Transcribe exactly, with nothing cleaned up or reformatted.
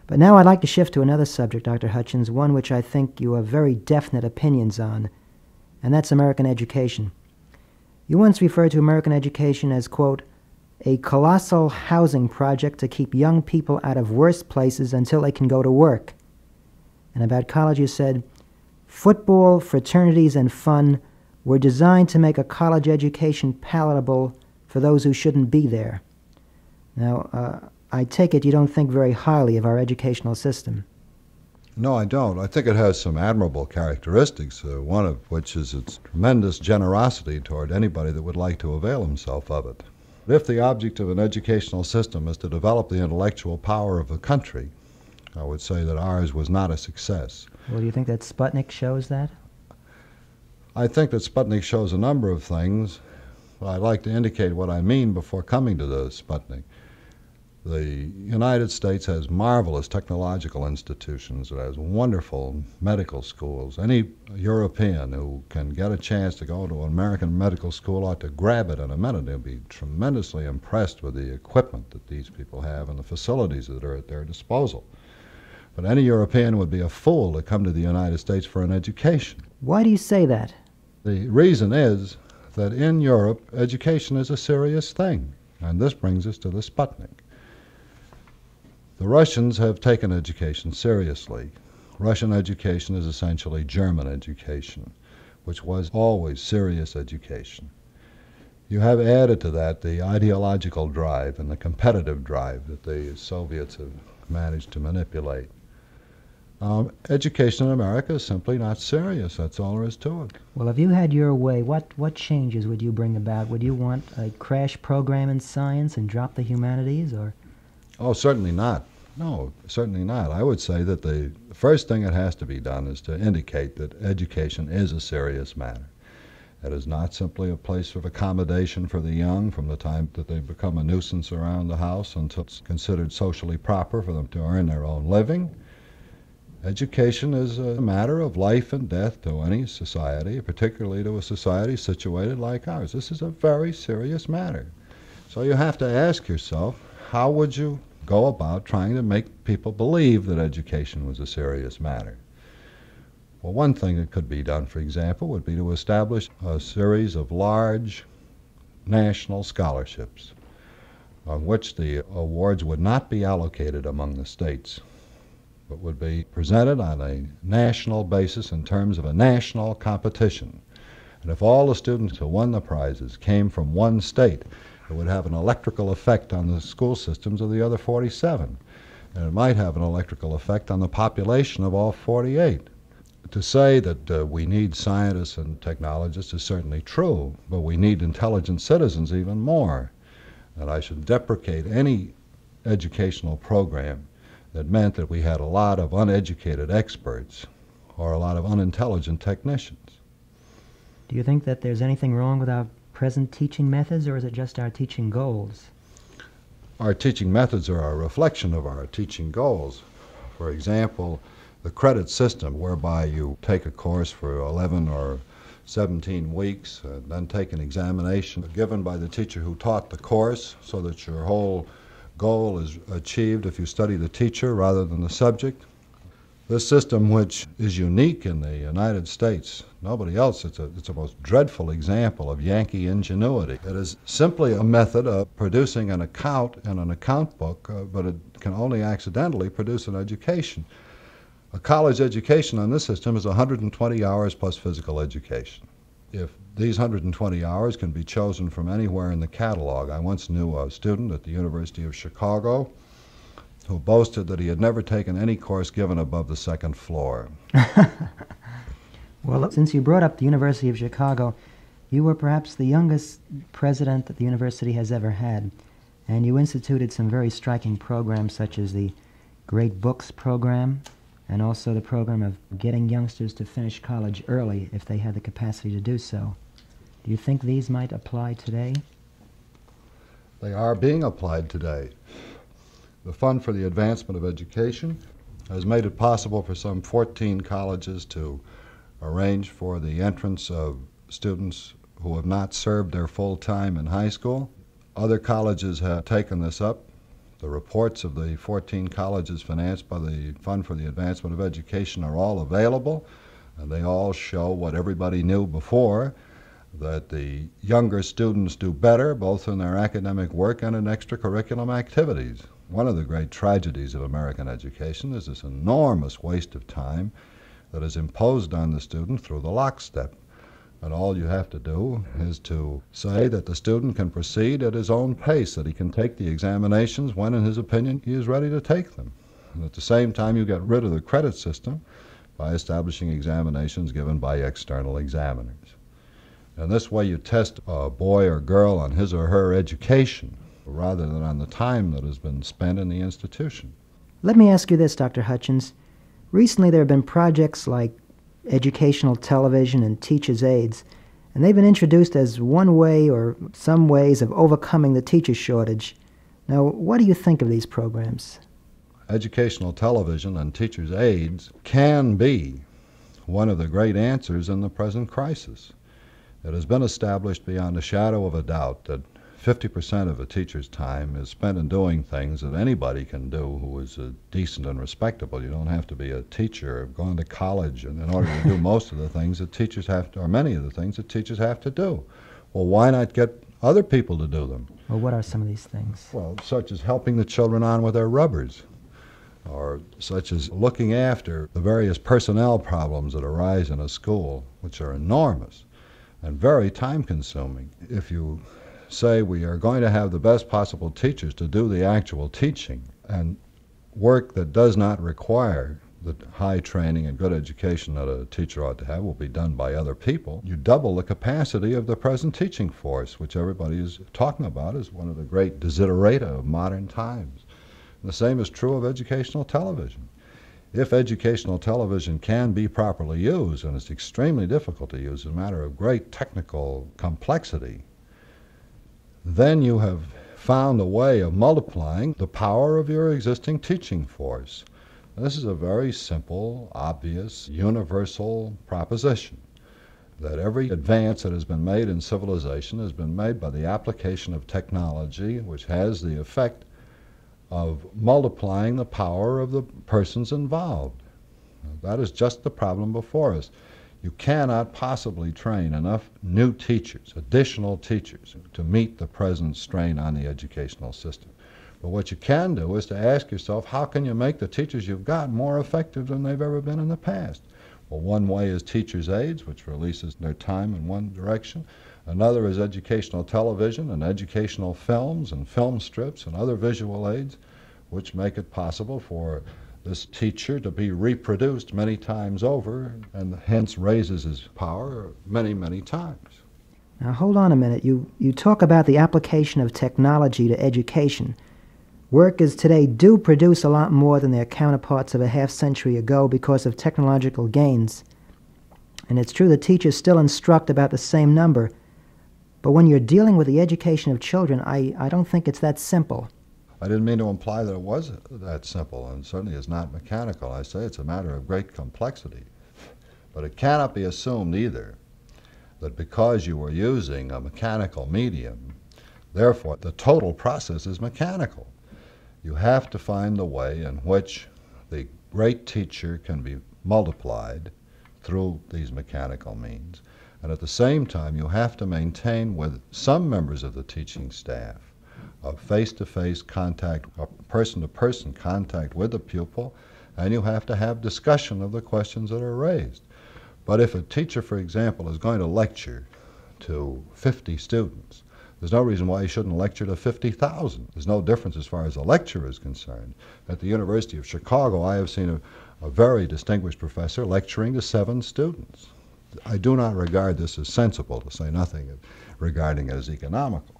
But now I'd like to shift to another subject, Doctor Hutchings, one which I think you have very definite opinions on, and that's American education. You once referred to American education as, quote, a colossal housing project to keep young people out of worse places until they can go to work. And about college you said, football, fraternities, and fun were designed to make a college education palatable for those who shouldn't be there. Now, uh, I take it you don't think very highly of our educational system. No, I don't. I think it has some admirable characteristics, uh, one of which is its tremendous generosity toward anybody that would like to avail himself of it. If the object of an educational system is to develop the intellectual power of the country, I would say that ours was not a success. Well, do you think that Sputnik shows that? I think that Sputnik shows a number of things, but I'd like to indicate what I mean before coming to the Sputnik. The United States has marvelous technological institutions. It has wonderful medical schools. Any European who can get a chance to go to an American medical school ought to grab it in a minute. They'll be tremendously impressed with the equipment that these people have and the facilities that are at their disposal. But any European would be a fool to come to the United States for an education. Why do you say that? The reason is that in Europe, education is a serious thing. And this brings us to the Sputnik. The Russians have taken education seriously. Russian education is essentially German education, which was always serious education. You have added to that the ideological drive and the competitive drive that the Soviets have managed to manipulate. Um, education in America is simply not serious. That's all there is to it. Well, if you had your way, what, what changes would you bring about? Would you want a crash program in science and drop the humanities, or? Oh, certainly not. No, certainly not. I would say that the first thing that has to be done is to indicate that education is a serious matter. It is not simply a place of accommodation for the young from the time that they become a nuisance around the house until it's considered socially proper for them to earn their own living. Education is a matter of life and death to any society, particularly to a society situated like ours. This is a very serious matter. So you have to ask yourself, how would you go about trying to make people believe that education was a serious matter? Well, one thing that could be done, for example, would be to establish a series of large national scholarships on which the awards would not be allocated among the states, but would be presented on a national basis in terms of a national competition. And if all the students who won the prizes came from one state, it would have an electrical effect on the school systems of the other forty-seven. And it might have an electrical effect on the population of all forty-eight. To say that uh, we need scientists and technologists is certainly true, but we need intelligent citizens even more. And I should deprecate any educational program that meant that we had a lot of uneducated experts or a lot of unintelligent technicians. Do you think that there's anything wrong with our present teaching methods, or is it just our teaching goals? Our teaching methods are a reflection of our teaching goals. For example, the credit system, whereby you take a course for eleven or seventeen weeks and then take an examination given by the teacher who taught the course, so that your whole goal is achieved if you study the teacher rather than the subject. This system, which is unique in the United States, nobody else, it's a, it's a most dreadful example of Yankee ingenuity. It is simply a method of producing an account in an account book, uh, but it can only accidentally produce an education. A college education on this system is one hundred twenty hours plus physical education. If these one hundred twenty hours can be chosen from anywhere in the catalog, I once knew a student at the University of Chicago who boasted that he had never taken any course given above the second floor. Well, since you brought up the University of Chicago, you were perhaps the youngest president that the university has ever had, and you instituted some very striking programs such as the Great Books program and also the program of getting youngsters to finish college early if they had the capacity to do so. Do you think these might apply today? They are being applied today. The Fund for the Advancement of Education has made it possible for some fourteen colleges to arrange for the entrance of students who have not served their full time in high school. Other colleges have taken this up The reports of the fourteen colleges financed by the Fund for the Advancement of Education are all available, and they all show what everybody knew before, that the younger students do better both in their academic work and in extracurriculum activities. One of the great tragedies of American education is this enormous waste of time that is imposed on the student through the lockstep. And all you have to do is to say that the student can proceed at his own pace, that he can take the examinations when, in his opinion, he is ready to take them. And at the same time, you get rid of the credit system by establishing examinations given by external examiners. And this way you test a boy or girl on his or her education rather than on the time that has been spent in the institution. Let me ask you this, Doctor Hutchings. Recently there have been projects like educational television and teachers' aides, and they've been introduced as one way or some ways of overcoming the teacher shortage. Now, what do you think of these programs? Educational television and teachers' aides can be one of the great answers in the present crisis. It has been established beyond a shadow of a doubt that fifty percent of a teacher's time is spent in doing things that anybody can do who is uh, decent and respectable. You don't have to be a teacher or gone to college in order to do most of the things that teachers have to, or many of the things that teachers have to do. Well, why not get other people to do them? Well, what are some of these things? Well, such as helping the children on with their rubbers, or such as looking after the various personnel problems that arise in a school, which are enormous and very time-consuming. If you say we are going to have the best possible teachers to do the actual teaching, and work that does not require the high training and good education that a teacher ought to have will be done by other people, you double the capacity of the present teaching force, which everybody is talking about as one of the great desiderata of modern times. And the same is true of educational television. If educational television can be properly used, and it's extremely difficult to use, it's a matter of great technical complexity, then you have found a way of multiplying the power of your existing teaching force. And this is a very simple, obvious, universal proposition, that every advance that has been made in civilization has been made by the application of technology, which has the effect of multiplying the power of the persons involved. That is just the problem before us. You cannot possibly train enough new teachers, additional teachers, to meet the present strain on the educational system. But what you can do is to ask yourself, how can you make the teachers you've got more effective than they've ever been in the past? Well, one way is teachers' aides, which releases their time in one direction. Another is educational television and educational films and film strips and other visual aids, which make it possible for this teacher to be reproduced many times over, and hence raises his power many, many times. Now, hold on a minute. You, you talk about the application of technology to education. Workers today do produce a lot more than their counterparts of a half century ago because of technological gains. And it's true that teachers still instruct about the same number. But when you're dealing with the education of children, I, I don't think it's that simple. I didn't mean to imply that it was that simple, and certainly is not mechanical. I say it's a matter of great complexity. But it cannot be assumed either that because you are using a mechanical medium, therefore the total process is mechanical. You have to find a way in which the great teacher can be multiplied through these mechanical means. And at the same time, you have to maintain with some members of the teaching staff a face-to-face contact, a person-to-person contact with the pupil, and you have to have discussion of the questions that are raised. But if a teacher, for example, is going to lecture to fifty students, there's no reason why he shouldn't lecture to fifty thousand. There's no difference as far as the lecture is concerned. At the University of Chicago, I have seen a, a very distinguished professor lecturing to seven students. I do not regard this as sensible, to say nothing of regarding it as economical.